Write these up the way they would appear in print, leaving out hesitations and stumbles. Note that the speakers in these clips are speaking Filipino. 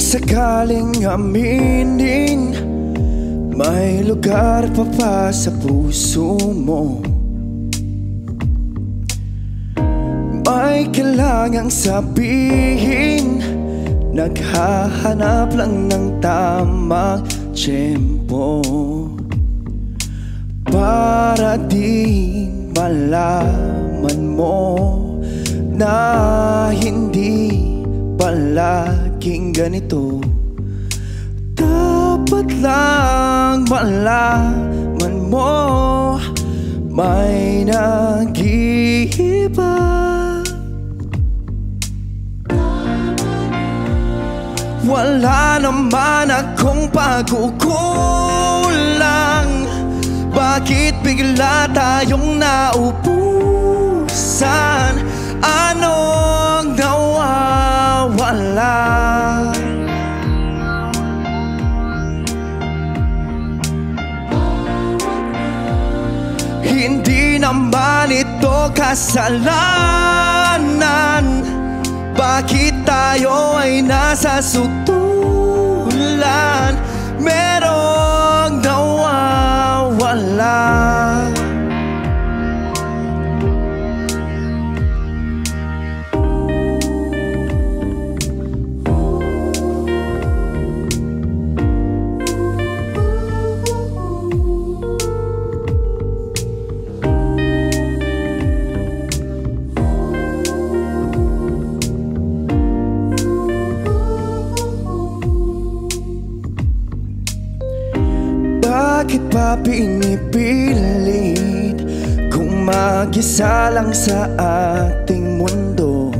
sakaling aminin, may lugar pa ba sa puso mo? May kailangang sabihin, naghahanap lang ng tamang tiyempo para di malaman mo na hindi palaging ganito. Dapat lang malaman mo, may nag-iiba. Wala naman akong pagkukulang, bakit bigla tayong naubusan? Anong nawawala? Hindi naman ito kasalanan, bakit tayo ay nasa sutulan? Merong nawawala. Bakit pa pinipilit kung mag-isa lang sa ating mundo?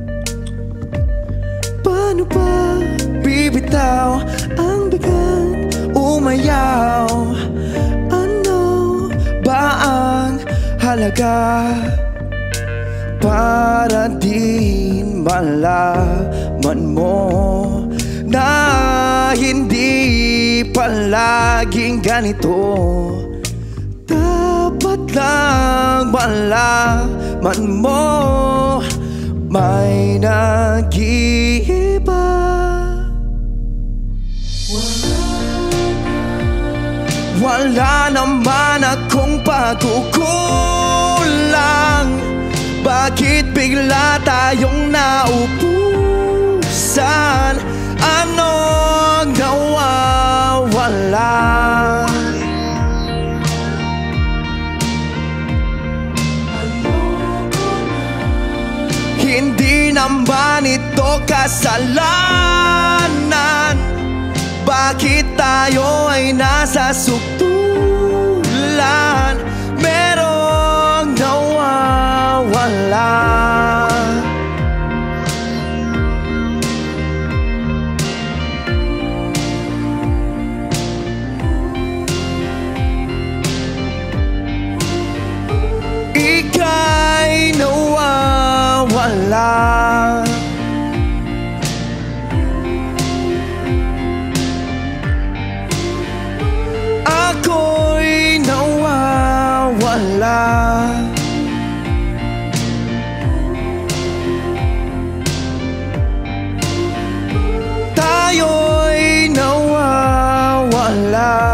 Paano ba bibitaw ang bigat umayaw? Ano ba ang halaga para din malaman mo na hindi palaging ganito? Dapat lang malaman mo, may nag-iiba. Wala naman akong pagkukulang, bakit bigla tayong naubusan? Anong nawawala? Hindi naman ito kasalanan, bakit tayo ay nasa sutulan? Merong nawawala. Ika'y nawawala. Ako'y nawawala. Tayo'y nawawala.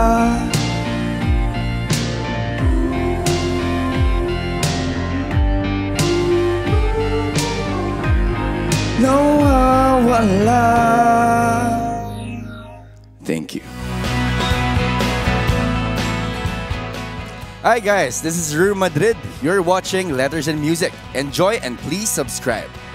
Nawawala. Thank you. Hi guys, this is Ruru Madrid. You're watching Letters and Music. Enjoy and please subscribe.